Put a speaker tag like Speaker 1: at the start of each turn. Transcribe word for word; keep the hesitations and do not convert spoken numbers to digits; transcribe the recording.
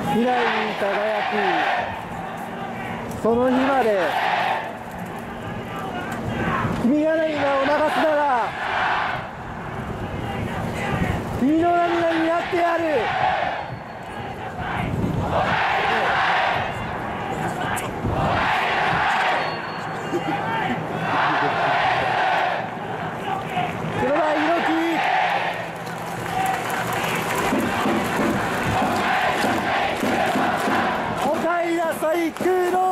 Speaker 1: 未来に輝き、その日まで君が涙を流すなら君の涙になってやる。黒田博樹、おかえりなさい、空洞。